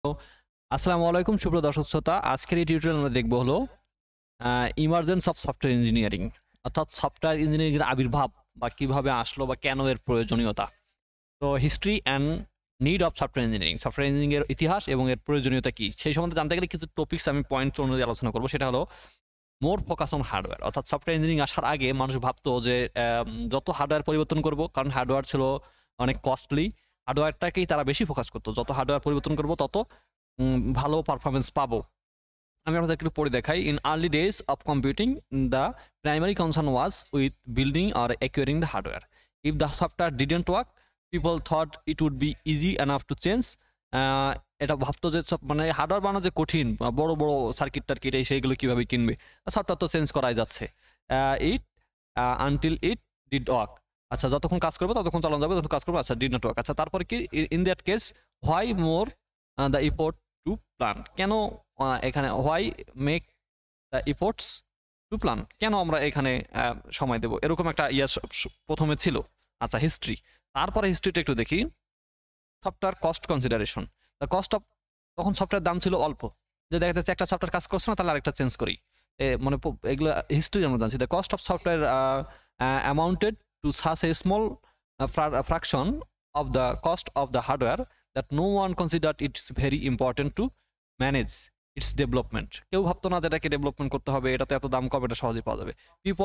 তো আসসালামু আলাইকুম সুপ্রিয় দর্শক শ্রোতা, আজকের এই টিউটোরিয়াল আমরা দেখব হলো ইমার্জেন্স অফ সফটওয়্যার ইঞ্জিনিয়ারিং, অর্থাৎ সফটওয়্যার ইঞ্জিনিয়ারিং এর আবির্ভাব বা কিভাবে আসলো বা কেন এর প্রয়োজনীয়তা। তো history and need of software engineering, software engineering এর ইতিহাস এবং এর প্রয়োজনীয়তা কি সেই সম্বন্ধে জানতে গেলে কিছু টপিকস আমি পয়েন্ট অনুযায়ী আলোচনা করব। সেটা হলো মোর ফোকাস অন হার্ডওয়্যার, অর্থাৎ সফটওয়্যার ইঞ্জিনিয়ারিং আসার আগে মানুষ ভাবতো যে যত হার্ডওয়্যার পরিবর্তন করব, কারণ হার্ডওয়্যার ছিল অনেক কস্টলি, হার্ডওয়্যারটাকেই তারা বেশি ফোকাস করতো। যত হার্ডওয়্যার পরিবর্তন করব তত ভালো পারফরমেন্স পাবো। আমি আপনাদেরকে একটু পড়ে দেখাই। In early days of computing, the primary concern was with building or acquiring the hardware. If the software didn't work, people thought it would be easy enough to change. এটা ভাবতো যে মানে হার্ডওয়্যার বানানো যে কঠিন, বড় বড় সার্কিট টার্কিট এই সেইগুলো কীভাবে কিনবে, সফটওয়্যার তো চেঞ্জ করাই যাচ্ছে। It until it did work, আচ্ছা যতক্ষণ কাজ করবে ততক্ষণ চালানো যাবে, যতক্ষণ কাজ করবে আচ্ছা ডিড নট ওয়ার্ক। আচ্ছা তারপরে কি, in that case why more the effort to plan, কেন এখানে why make the efforts to plan, কেন আমরা এখানে সময় দেব, এরকম একটা প্রথমে ছিল। আচ্ছা হিস্ট্রি, তারপরে হিস্ট্রিটা একটু দেখি। Software cost consideration, the cost of, তখন সফটওয়্যার দাম ছিল অল্প, যে দেখা যাচ্ছে একটা সফটওয়্যার কাজ করছে না তাহলে আরেকটা চেঞ্জ করি, মানে এগুলো হিস্ট্রি আমরা জানছি। The cost of software amounted to such a small fraction of the cost of the hardware that no one considered it's very important to manage its development. কেউ ভাবতো না যে এটাকে ডেভেলপমেন্ট করতে হবে, এটাতে এত দাম কম, এটা সহজেই পাওয়া যাবে।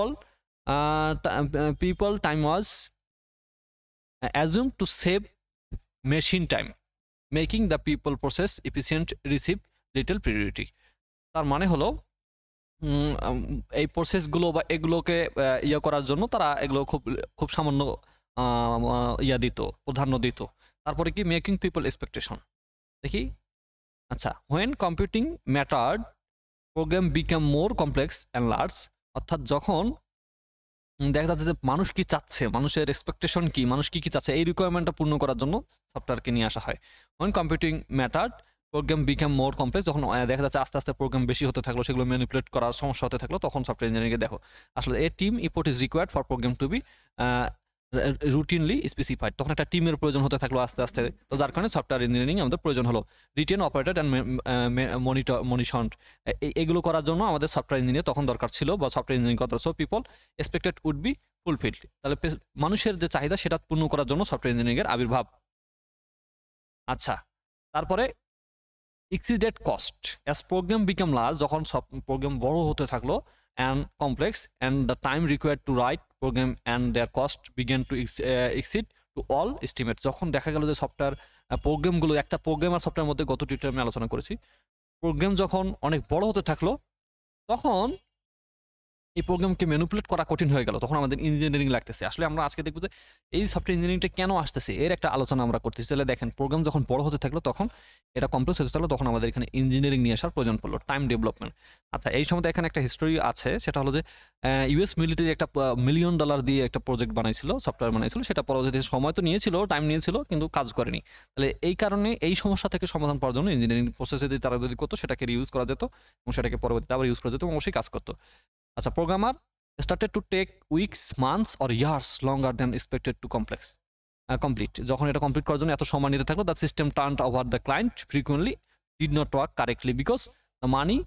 People time was assumed to save machine time, making the people process efficient receive little priority. তার মানে হলো এই প্রসেসগুলো বা এগুলোকে ইয়ে করার জন্য তারা এগুলো খুব খুব সামান্য ইয়া দিত, প্রাধান্য দিত। তারপরে কি, মেকিং পিপল এক্সপেকটেশন দেখি। আচ্ছা, when computing mattered, program become more complex and large, অর্থাৎ যখন দেখা যাচ্ছে যে মানুষ কি চাচ্ছে, মানুষের এক্সপেকটেশন কি, মানুষ কি কি চাচ্ছে, এই রিকোয়ারমেন্টটা পূর্ণ করার জন্য সফটওয়্যারকে নিয়ে আসা হয়। When computing mattered, program become more complex, যখন দেখা যাচ্ছে আস্তে আস্তে প্রোগ্রাম বেশি হতে থাকলো, সেগুলো ম্যানিপুলেট করার সমস্যা হতে থাকলো, তখন সফটওয়্যার ইঞ্জিনিয়ারিংকে দেখো আসলে a team effort is required for program to be routinely specified, তখন একটা টিমের প্রয়োজন হতে থাকলো আস্তে আস্তে। তো যার কারণে সফটওয়্যার ইঞ্জিনিয়ারিং আমাদের প্রয়োজন হলো। রিটেন অপারেটেড অ্যান্ড মনিটরড, এগুলো করার জন্য আমাদের সফটওয়্যার ইঞ্জিনিয়ার তখন দরকার ছিল, বা সফটওয়্যার ইঞ্জিনিয়ারিং কথা। So people expected would be fulfilled, তাহলে মানুষের যে চাহিদা সেটা পূর্ণ করার জন্য সফটওয়্যার ইঞ্জিনিয়ারিং এর আবির্ভাব। আচ্ছা তারপরে exceeded cost, as program become large, যখন সব প্রোগ্রাম বড় হতে থাকলো, and complex, and the time required to write program and their cost began to exceed to all estimate, যখন দেখা গেল যে সফটওয়্যার প্রোগ্রামগুলো, একটা প্রোগ্রাম আর সফটওয়্যার মধ্যে গত টিউটোরিয়ালে আমি আলোচনা করেছি, প্রোগ্রাম যখন অনেক বড় হতে থাকলো তখন এই প্রোগ্রামকে ম্যানিপুলেট করা কঠিন হয়ে গেল, তখন আমাদের ইঞ্জিনিয়ারিং লাগতেছে। আসলে আমরা আজকে দেখবো যে এই সফটওয়্যার ইঞ্জিনিয়ারিংটা কেন আসতেছে, এর একটা আলোচনা আমরা করতেছি। তাহলে দেখেন, প্রোগ্রাম যখন বড় হতে থাকলো, তখন এটা কমপ্লেক্স হতে থাকলো, তখন আমাদের এখানে ইঞ্জিনিয়ারিং নিয়ে আসার প্রয়োজন পড়লো, টাইম ডেভেলপমেন্ট। আচ্ছা এই সময় এখানে একটা হিস্টোরি আছে, সেটা হলো যে ইউএস মিলিটারি একটা $1 মিলিয়ন দিয়ে একটা প্রজেক্ট বানাইছিল, সফটওয়্যার বানাইছিল, সেটা পরবর্তীতে সময় তো নিয়েছিল, টাইম নিয়েছিল, কিন্তু কাজ করেনি। তাহলে এই কারণে এই সমস্যা থেকে সমাধান পাওয়ার জন্য ইঞ্জিনিয়ারিং প্রসেসে যদি তারা যদি করতো, সেটাকে রিউজ করা যেত এবং সেটাকে পরবর্তীতে আবার ইউজ করা যেত এবং অবশ্যই কাজ করতো। আচ্ছা, programmer started to take weeks, months or years longer than expected to complete, যখন এটা কমপ্লিট করার জন্য এত সময় নিতে থাকলো, the system turned over the client frequently did not work correctly because the money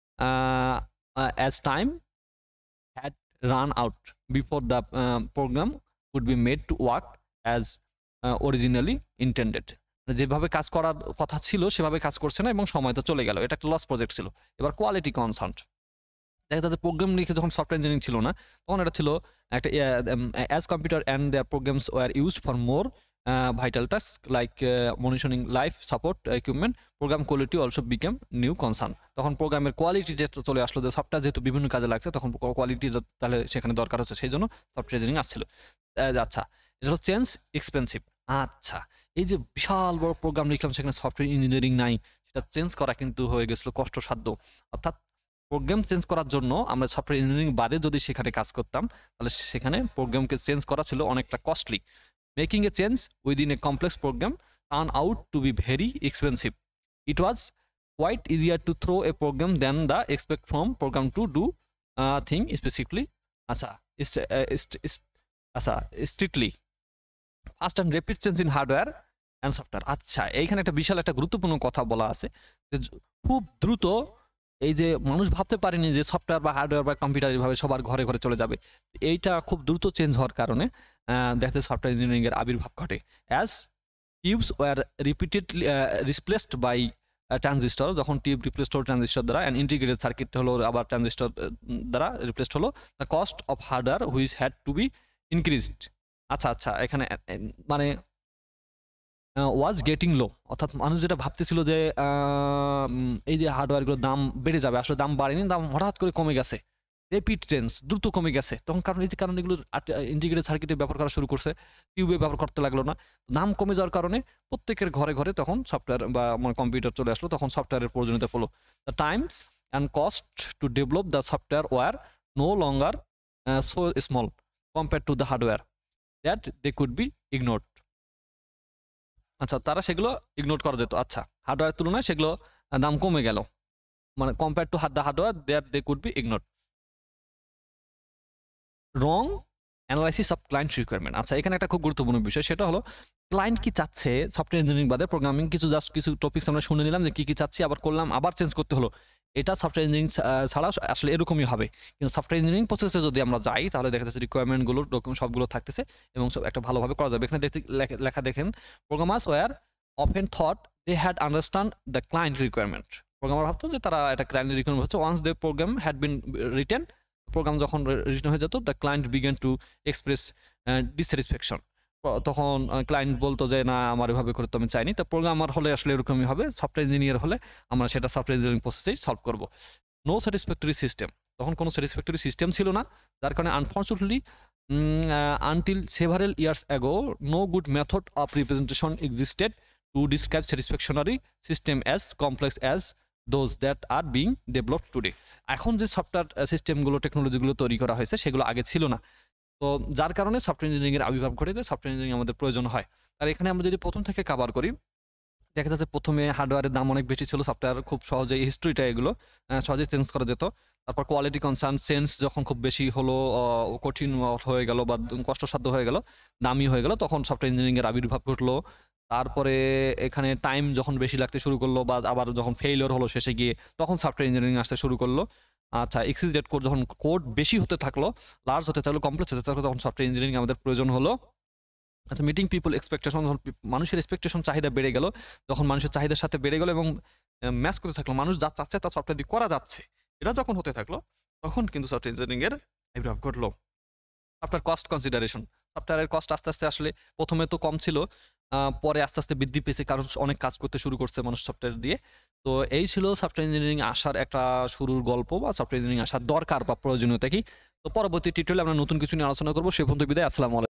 as time had run out before the program would be made to work as originally intended, যেভাবে কাজ করার কথা ছিল সেভাবে কাজ করছে না এবং সময় তো চলে গেল, এটা একটা লস প্রজেক্ট ছিল। এবার কোয়ালিটি কনসার্ন, দেখা যাচ্ছে প্রোগ্রাম লিখে যখন সফটওয়্যার ইঞ্জিনিয়ারিং ছিল না, তখন এটা ছিল একটা as computer and their programs were used for more vital task like monitoring life support equipment, program quality also became new concern, তখন প্রোগ্রামের কোয়ালিটিটা চলে আসলো, যে সফটওয়্যার যেহেতু বিভিন্ন কাজে লাগছে, তখন কোয়ালিটি তাহলে সেখানে দরকার হচ্ছে, সেই জন্য সফটওয়্যার ইঞ্জিনিয়ারিং আসছিল। আচ্ছা, এটা হলো চেঞ্জ এক্সপেন্সিভ। আচ্ছা, এই যে বিশাল বড় প্রোগ্রাম লিখলাম, সেখানে সফটওয়্যার ইঞ্জিনিয়ারিং নাই, সেটা চেঞ্জ করা কিন্তু হয়ে গেছিলো কষ্টসাধ্য। অর্থাৎ প্রোগ্রাম চেঞ্জ করার জন্য আমরা সফটওয়্যার ইঞ্জিনিয়ারিং বাদে যদি সেখানে কাজ করতাম, তাহলে সেখানে প্রোগ্রামকে চেঞ্জ করা ছিল অনেকটা costly. Making a change within a complex program turn out to be very expensive. It was quite easier to throw a program then the expect from program to do thing specifically. আচ্ছা আচ্ছা, strictly fast and rapid change in hardware and software. আচ্ছা, এইখানে একটা বিশাল একটা গুরুত্বপূর্ণ কথা বলা আছে যে খুব দ্রুত এই যে মানুষ ভাবতে পারেনি যে সফটওয়্যার বা হার্ডওয়্যার বা কম্পিউটার এভাবে সবার ঘরে ঘরে চলে যাবে। এইটা খুব দ্রুত চেঞ্জ হওয়ার কারণে দেখা যায় সফটওয়্যার ইঞ্জিনিয়ারিং এর আবির্ভাব ঘটে। As tubes were repeatedly replaced by transistor, যখন টিউব রিপ্লেসড হলো ট্রানজিস্টর দ্বারা, অ্যান্ড ইন্টিগ্রেটেড সার্কিট হলো আবার ট্রানজিস্টর দ্বারা রিপ্লেসড হলো, the cost of hardware which had to be increased. আচ্ছা আচ্ছা, এখানে মানে ওয়াজ গেটিং লো, অর্থাৎ মানুষ যেটা ভাবতেছিল যে এই যে হার্ডওয়্যারগুলোর দাম বেড়ে যাবে, আসলে দাম বাড়েনি, দাম হঠাৎ করে কমে গেছে, রেপিড চেঞ্জ, দ্রুত কমে গেছে। তখন কারণ এই কারণে এগুলো ইন্টিগ্রেটেড সার্কিটে ব্যবহার করা শুরু করছে, টিউবে ব্যবহার করতে লাগলো না। দাম কমে যাওয়ার কারণে প্রত্যেকের ঘরে ঘরে তখন সফটওয়্যার বা আমার কম্পিউটার চলে আসলো, তখন সফটওয়্যারের প্রয়োজনীয়তা পড়লো। The times and cost to develop the software were no longer so small compare to the hardware that they could be ignored. আচ্ছা, তারা সেগুলো ইগনোর করা যেত। আচ্ছা, হার্ডওয়্যার তুলনায় সেগুলো দাম কমে গেল, মানে compare to the hardware that they could be ignored. Wrong analysis of client requirement. আচ্ছা, এখানে একটা খুব গুরুত্বপূর্ণ বিষয়, সেটা হলো ক্লায়েন্ট কি চাচ্ছে। সফটওয়্যার ইঞ্জিনিয়ারিং বাদে প্রোগ্রামিং কিছু টপিকস আমরা শুনে নিলাম যে কি চাচ্ছি, আবার করলাম, আবার চেঞ্জ করতে হলো। এটা সফটওয়্যার ইঞ্জিনিয়ারিং ছাড়া আসলে এরকমই হবে। কিন্তু সফটওয়্যার ইঞ্জিনিয়ারিং প্রসেসে যদি আমরা যাই, তাহলে দেখা যাচ্ছে রিকোয়ারমেন্টগুলো ডকুমেন্ট সবগুলো থাকতেছে এবং সব একটা ভালোভাবে করা যাবে। এখানে লেখা দেখেন, programmers were often thought they had understand the client requirement. Programmer ভাবতো যে তারা একটা ক্লায়েন্ট রিকোয়ারমেন্ট হচ্ছে, once the program had been written, program যখন রিটার্ন হয়ে যেত, the client began to express dissatisfaction. তখন ক্লায়েন্ট বলতো যে না, আমার এভাবে করে তো আমি চাইনি। তো প্রোগ্রামার হলে আসলে এরকমই হবে, সফটওয়্যার ইঞ্জিনিয়ার হলে আমরা সেটা সফটওয়্যার ইঞ্জিনিয়ারিং প্রসেসেই সলভ করবো। নো স্যাটিসফ্যাক্টরি সিস্টেম, তখন কোনো স্যাটিসফ্যাক্টরি সিস্টেম ছিল না, যার কারণে unfortunately until several years ago no good method of representation existed to describe satisfactionary system as complex as those that are being developed today. এখন যে সফটওয়্যার সিস্টেমগুলো, টেকনোলজিগুলো তৈরি করা হয়েছে, সেগুলো আগে ছিল না। তো যার কারণে সফটওয়্যার ইঞ্জিনিয়ারিংয়ের আবির্ভাব ঘটেছে, সফটওয়্যার ইঞ্জিনিয়ারিং আমাদের প্রয়োজন হয়। আর এখানে আমরা যদি প্রথম থেকে কভার করি, দেখা যাচ্ছে প্রথমে হার্ডওয়্যারের দাম অনেক বেশি ছিল, সফটওয়্যার খুব সহজে হিস্ট্রিটা এগুলো সহজেই চেঞ্জ করা যেত। তারপর কোয়ালিটি কনসার্ন সেন্স যখন খুব বেশি হলো, কঠিন হয়ে গেল বা কষ্টসাধ্য হয়ে গেল, দামি হয়ে গেল, তখন সফটওয়্যার ইঞ্জিনিয়ারিংয়ের আবির্ভাব ঘটলো। তারপরে এখানে টাইম যখন বেশি লাগতে শুরু করলো, বা আবার যখন ফেইলিওর হলো শেষে গিয়ে, তখন সফটওয়্যার ইঞ্জিনিয়ারিং আসতে শুরু করলো। আচ্ছা, এক্সিস্টেড কোড যখন কোড বেশি হতে থাকলো, লার্জ হতে থাকলো, কমপ্লেক্স হতে থাকলো, তখন সফটওয়্যার ইঞ্জিনিয়ারিং আমাদের প্রয়োজন হলো। আচ্ছা, মিটিং পিপল এক্সপেকটেশন, যখন মানুষের এক্সপেকটেশন চাহিদা বেড়ে গেল, যখন মানুষের চাহিদার সাথে বেড়ে গেল এবং ম্যাচ করতে থাকলো, মানুষ যা চাচ্ছে তা সফটওয়্যার দিয়ে করা যাচ্ছে, এটা যখন হতে থাকলো, তখন কিন্তু সফটওয়্যার ইঞ্জিনিয়ারিং এর আবির্ভাব ঘটলো। আপনার কস্ট কনসিডারেশন, সফটওয়্যারের কস্ট আস্তে আস্তে আসলে প্রথমে তো কম ছিল, পরে আস্তে আস্তে বৃদ্ধি পেয়েছে, কারণ অনেক কাজ করতে শুরু করছে মানুষ সফটওয়্যার দিয়ে। তো এই ছিল সফটওয়্যার ইঞ্জিনিয়ারিং আসার একটা শুরুর গল্প, বা সফটওয়্যার ইঞ্জিনিয়ারিং আসার দরকার বা প্রয়োজনীয়তা কি। তো পরবর্তী টিউটোরিয়ালে আমরা নতুন কিছু নিয়ে আলোচনা করবো। সে পর্যন্ত বিদায়, আসসালামু আলাইকুম।